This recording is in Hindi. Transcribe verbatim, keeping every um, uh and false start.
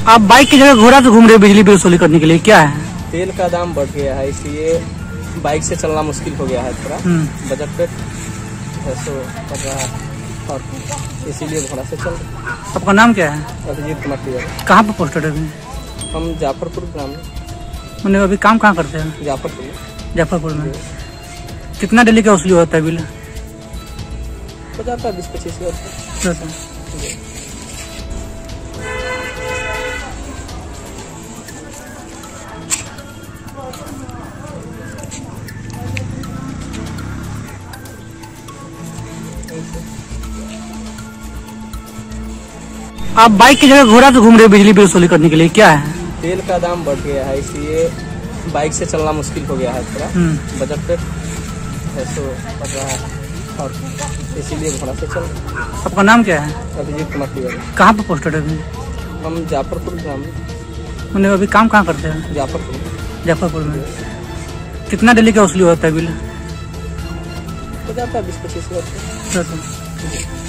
आप बाइक की जगह घोड़ा से घूम रहे बिजली बिल वसूली करने के लिए, क्या है? तेल का दाम बढ़ गया है, इसलिए बाइक से चलना मुश्किल हो गया है। थोड़ा बजट पे सो पड़ रहा है और इसीलिए घोड़ा से चल रहे। आपका नाम क्या है? अभिजीत कुमार तिवारी। कहाँ पर पोस्टेड है अभी? हम जाफरपुर ग्राम में। मैंने अभी काम कहाँ करते हैं? जाफरपुर जाफरपुर में। कितना डेली का वसूली होता है बिल? हो जाता है बीस पच्चीस हजार। आप बाइक की जगह घोड़ा से घूम रहे बिजली बिल वसूली करने के लिए, क्या है? तेल का दाम बढ़ गया है, इसलिए बाइक से चलना मुश्किल हो गया है। थोड़ा बजट पे सो पड़ रहा है और इसीलिए घोड़ा से चल रहे। आपका नाम क्या है? अभिजीत कुमार तिवारी। कहाँ पर पोस्टेड है अभी? हम जाफरपुर ग्राम में। मैंने अभी काम कहाँ करते हैं? जाफरपुर जाफरपुर में। कितना डेली का वसूली होता है बिल? हो जाता है बीस पच्चीस हजार।